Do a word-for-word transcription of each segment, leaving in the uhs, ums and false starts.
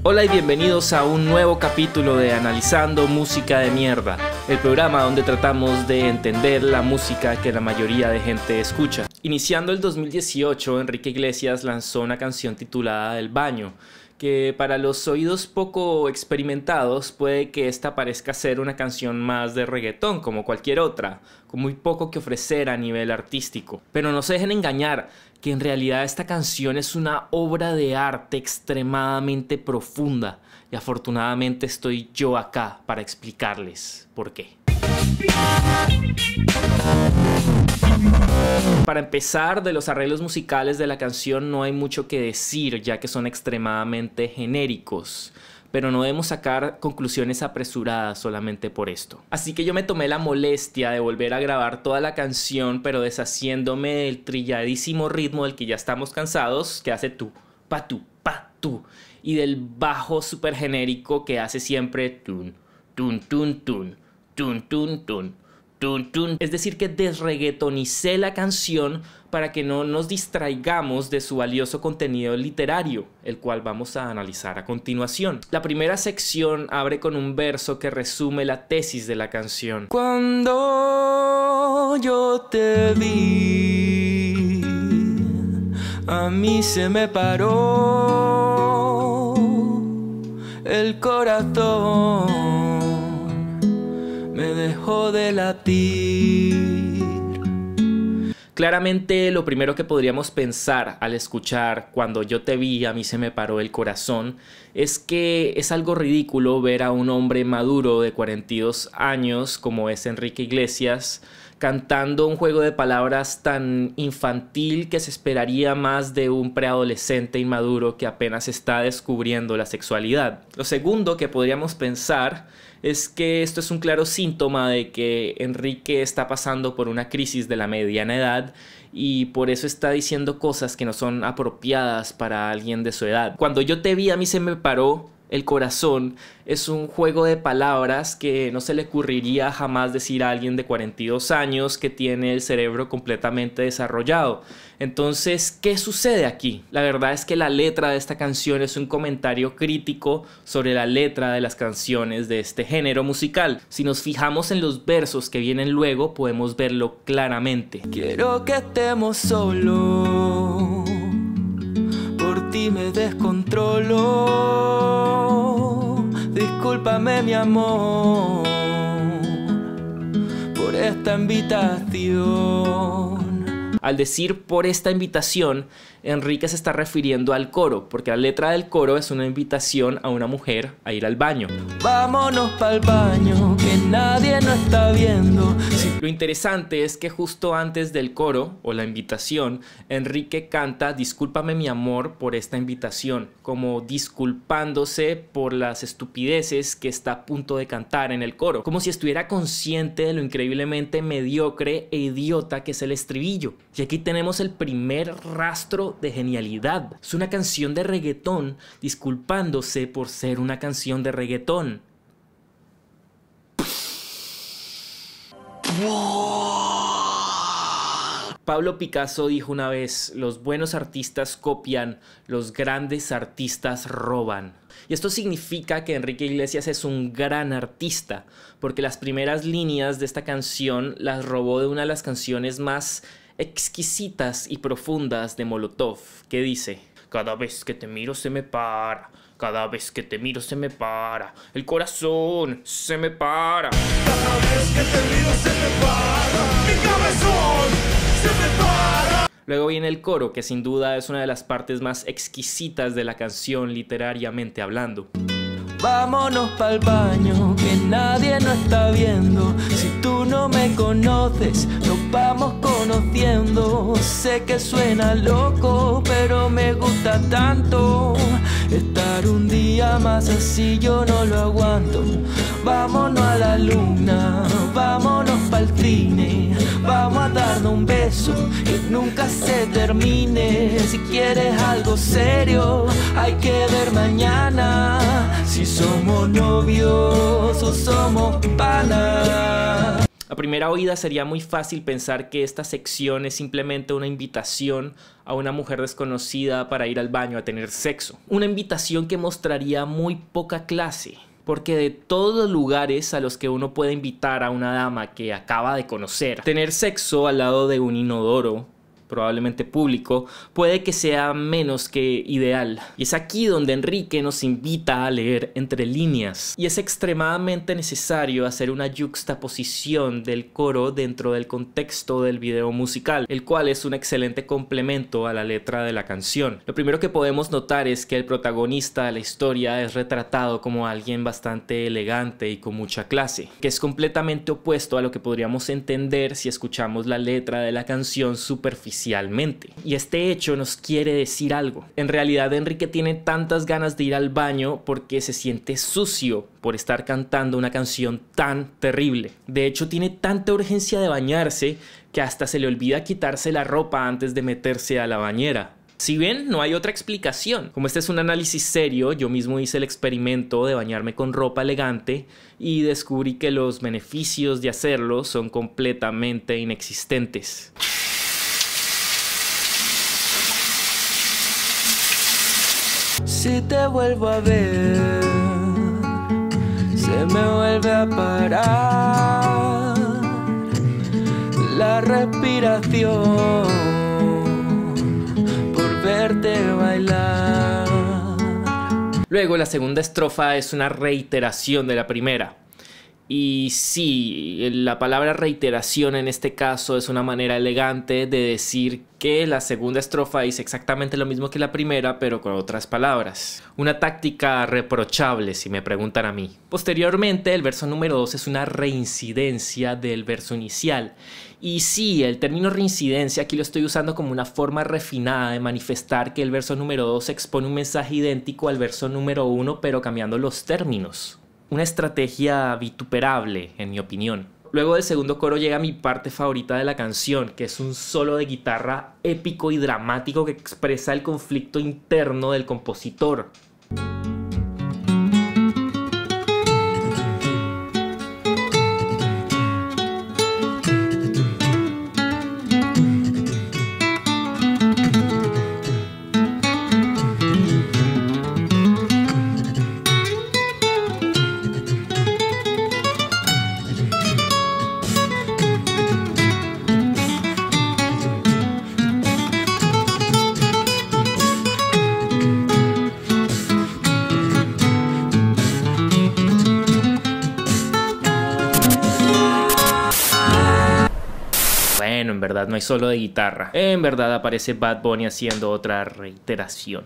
Hola y bienvenidos a un nuevo capítulo de Analizando Música de Mierda, el programa donde tratamos de entender la música que la mayoría de gente escucha. Iniciando el dos mil dieciocho, Enrique Iglesias lanzó una canción titulada El Baño, que para los oídos poco experimentados puede que esta parezca ser una canción más de reggaetón como cualquier otra, con muy poco que ofrecer a nivel artístico. Pero no se dejen engañar, que en realidad esta canción es una obra de arte extremadamente profunda y afortunadamente estoy yo acá para explicarles por qué. Para empezar, de los arreglos musicales de la canción no hay mucho que decir, ya que son extremadamente genéricos, pero no debemos sacar conclusiones apresuradas solamente por esto. Así que yo me tomé la molestia de volver a grabar toda la canción, pero deshaciéndome del trilladísimo ritmo del que ya estamos cansados, que hace tu, pa tu, pa tu, y del bajo súper genérico que hace siempre tun, tun, tun, tun, tun, tun, tun. Tun, tun. Es decir, que desreguetonicé la canción para que no nos distraigamos de su valioso contenido literario, el cual vamos a analizar a continuación. La primera sección abre con un verso que resume la tesis de la canción. Cuando yo te vi, a mí se me paró el corazón, me dejó de latir. Claramente lo primero que podríamos pensar al escuchar Cuando yo te vi, a mí se me paró el corazón, es que es algo ridículo ver a un hombre maduro de cuarenta y dos años como es Enrique Iglesias cantando un juego de palabras tan infantil que se esperaría más de un preadolescente inmaduro que apenas está descubriendo la sexualidad. Lo segundo que podríamos pensar es que esto es un claro síntoma de que Enrique está pasando por una crisis de la mediana edad y por eso está diciendo cosas que no son apropiadas para alguien de su edad. Cuando yo te vi, a mí se me paró el corazón es un juego de palabras que no se le ocurriría jamás decir a alguien de cuarenta y dos años que tiene el cerebro completamente desarrollado. Entonces, ¿qué sucede aquí? La verdad es que la letra de esta canción es un comentario crítico sobre la letra de las canciones de este género musical. Si nos fijamos en los versos que vienen luego, podemos verlo claramente. Quiero que estemos solos, por ti me descontrolo. Discúlpame mi amor por esta invitación. Al decir por esta invitación, Enrique se está refiriendo al coro, porque la letra del coro es una invitación a una mujer a ir al baño. Vámonos pa'l baño, que nadie nos está viendo. Sí. Lo interesante es que justo antes del coro, o la invitación, Enrique canta discúlpame mi amor por esta invitación, como disculpándose por las estupideces que está a punto de cantar en el coro, como si estuviera consciente de lo increíblemente mediocre e idiota que es el estribillo. Y aquí tenemos el primer rastro de genialidad. Es una canción de reggaetón disculpándose por ser una canción de reggaetón. Pablo Picasso dijo una vez: los buenos artistas copian, los grandes artistas roban. Y esto significa que Enrique Iglesias es un gran artista, porque las primeras líneas de esta canción las robó de una de las canciones más exquisitas y profundas de Molotov, que dice: cada vez que te miro se me para, cada vez que te miro se me para, el corazón se me para. Cada vez que te miro se me para, mi cabezón se me para. Luego viene el coro, que sin duda es una de las partes más exquisitas de la canción literariamente hablando. Vámonos pa'l baño, que nadie nos está viendo. Si tú no me conoces, nos vamos conociendo. Sé que suena loco, pero me gusta tanto estar un día más así, yo no lo aguanto. Vámonos a la luna, vámonos pa'l cine, vamos a darnos un beso que nunca se termine. Si quieres algo serio, hay que ver mañana si somos novios o somos panas. A primera oída sería muy fácil pensar que esta sección es simplemente una invitación a una mujer desconocida para ir al baño a tener sexo. Una invitación que mostraría muy poca clase, porque de todos los lugares a los que uno puede invitar a una dama que acaba de conocer, tener sexo al lado de un inodoro, probablemente público, puede que sea menos que ideal. Y es aquí donde Enrique nos invita a leer entre líneas. Y es extremadamente necesario hacer una yuxtaposición del coro dentro del contexto del video musical, el cual es un excelente complemento a la letra de la canción. Lo primero que podemos notar es que el protagonista de la historia es retratado como alguien bastante elegante y con mucha clase, que es completamente opuesto a lo que podríamos entender si escuchamos la letra de la canción superficialmente. Y este hecho nos quiere decir algo. En realidad Enrique tiene tantas ganas de ir al baño porque se siente sucio por estar cantando una canción tan terrible. De hecho, tiene tanta urgencia de bañarse que hasta se le olvida quitarse la ropa antes de meterse a la bañera. Si bien no hay otra explicación, como este es un análisis serio, yo mismo hice el experimento de bañarme con ropa elegante y descubrí que los beneficios de hacerlo son completamente inexistentes. Si te vuelvo a ver, se me vuelve a parar la respiración por verte bailar. Luego la segunda estrofa es una reiteración de la primera. Y sí, la palabra reiteración en este caso es una manera elegante de decir que la segunda estrofa dice exactamente lo mismo que la primera, pero con otras palabras. Una táctica reprochable, si me preguntan a mí. Posteriormente, el verso número dos es una reincidencia del verso inicial. Y sí, el término reincidencia aquí lo estoy usando como una forma refinada de manifestar que el verso número dos expone un mensaje idéntico al verso número uno, pero cambiando los términos. Una estrategia vituperable, en mi opinión. Luego del segundo coro llega mi parte favorita de la canción, que es un solo de guitarra épico y dramático que expresa el conflicto interno del compositor. Bueno, en verdad no hay solo de guitarra. En verdad aparece Bad Bunny haciendo otra reiteración.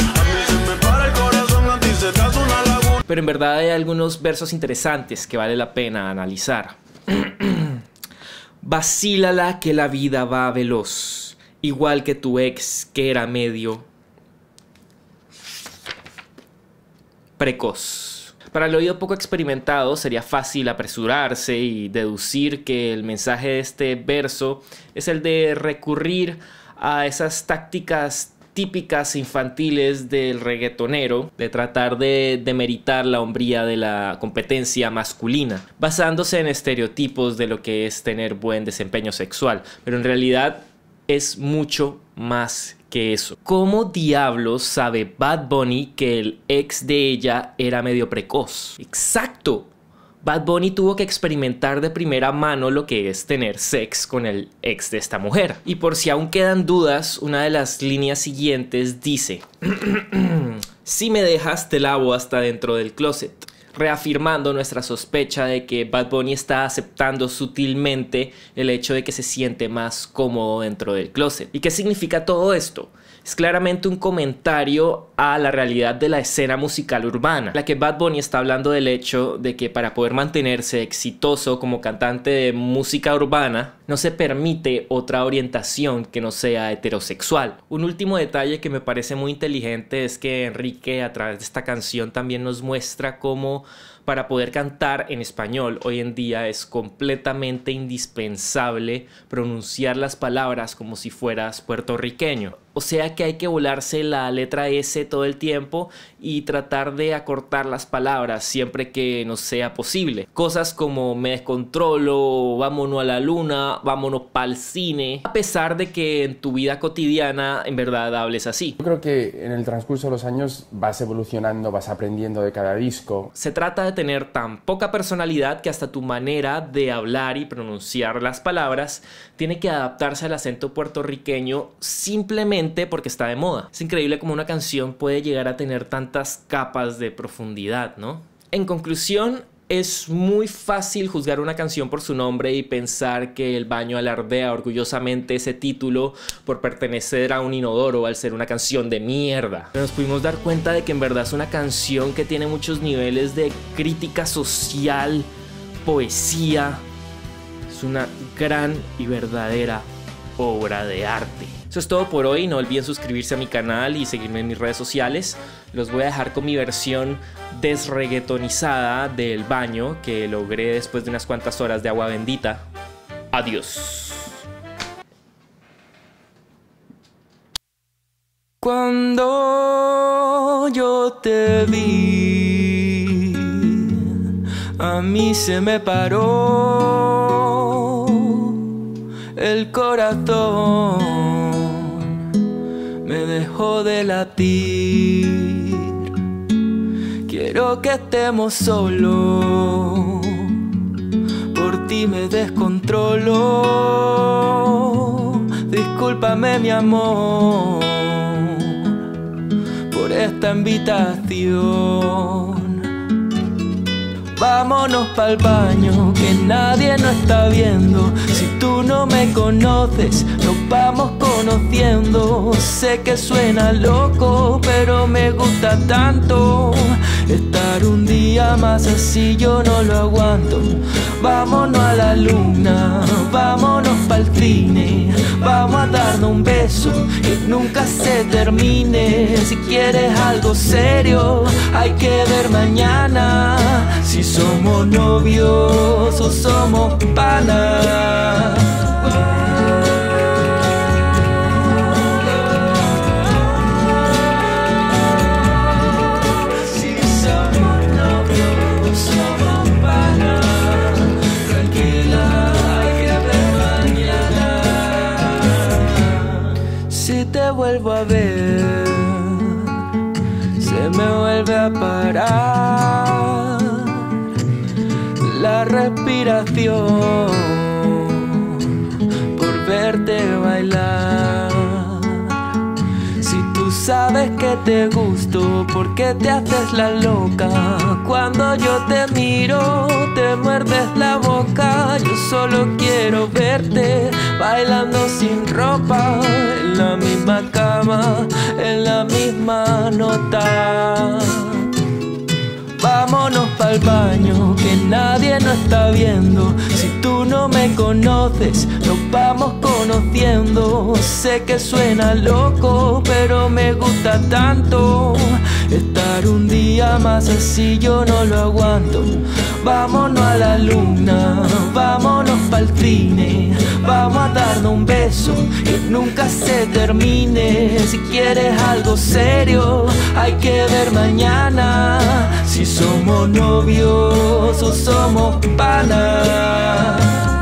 Pero en verdad hay algunos versos interesantes que vale la pena analizar. Vacílala que la vida va veloz, igual que tu ex que era medio precoz. Para el oído poco experimentado sería fácil apresurarse y deducir que el mensaje de este verso es el de recurrir a esas tácticas típicas infantiles del reggaetonero, de tratar de demeritar la hombría de la competencia masculina, basándose en estereotipos de lo que es tener buen desempeño sexual, pero en realidad es mucho más que eso. ¿Cómo diablos sabe Bad Bunny que el ex de ella era medio precoz? ¡Exacto! Bad Bunny tuvo que experimentar de primera mano lo que es tener sex con el ex de esta mujer. Y por si aún quedan dudas, una de las líneas siguientes dice: si me dejas te lavo hasta dentro del closet, reafirmando nuestra sospecha de que Bad Bunny está aceptando sutilmente el hecho de que se siente más cómodo dentro del closet. ¿Y qué significa todo esto? Es claramente un comentario a la realidad de la escena musical urbana, la que Bad Bunny está hablando del hecho de que para poder mantenerse exitoso como cantante de música urbana, no se permite otra orientación que no sea heterosexual. Un último detalle que me parece muy inteligente es que Enrique a través de esta canción también nos muestra cómo para poder cantar en español hoy en día es completamente indispensable pronunciar las palabras como si fueras puertorriqueño. O sea que hay que volarse la letra S todo el tiempo y tratar de acortar las palabras siempre que nos sea posible. Cosas como me descontrolo, vámonos a la luna, vámonos pa'l cine, a pesar de que en tu vida cotidiana en verdad hables así. Yo creo que en el transcurso de los años vas evolucionando, vas aprendiendo de cada disco. Se trata de tener tan poca personalidad que hasta tu manera de hablar y pronunciar las palabras tiene que adaptarse al acento puertorriqueño simplemente porque está de moda. Es increíble cómo una canción puede llegar a tener tantas capas de profundidad, ¿no? En conclusión, es muy fácil juzgar una canción por su nombre y pensar que El Baño alardea orgullosamente ese título por pertenecer a un inodoro al ser una canción de mierda. Pero nos pudimos dar cuenta de que en verdad es una canción que tiene muchos niveles de crítica social, poesía. Es una gran y verdadera obra de arte. Eso es todo por hoy. No olviden suscribirse a mi canal y seguirme en mis redes sociales. Los voy a dejar con mi versión desreggaetonizada del Baño que logré después de unas cuantas horas de agua bendita. Adiós. Cuando yo te vi, a mí se me paró el corazón, me dejó de latir. Quiero que estemos solos, por ti me descontrolo. Discúlpame mi amor por esta invitación. Vámonos pa'l baño, que nadie nos está viendo. Si tú no me conoces, nos vamos conociendo. Sé que suena loco, pero me gusta tanto. Estar un día más así yo no lo aguanto. Vámonos a la luna, vámonos pa'l cine. Vamos a darnos un beso que nunca se termine. Si quieres algo serio, hay que ver mañana si somos novios o somos panas. Si somos novios o somos panas, tranquila, hay que ver mañana. Si te vuelvo a ver, se me vuelve a parar la respiración por verte bailar. Si tú sabes que te gusto, ¿por qué te haces la loca? Cuando yo te miro, te muerdes la boca. Yo solo quiero verte bailando sin ropa, en la misma cama, en la misma nota. Vámonos pa'l baño, que nadie nos está viendo. Si tú no me conoces, nos vamos conociendo. Sé que suena loco, pero me gusta tanto. Estar un día más así yo no lo aguanto. Vámonos a la luna, vámonos pa'l cine. Vamos a darnos un beso que nunca se termine. Si quieres algo serio, hay que ver mañana si somos novios o somos panas.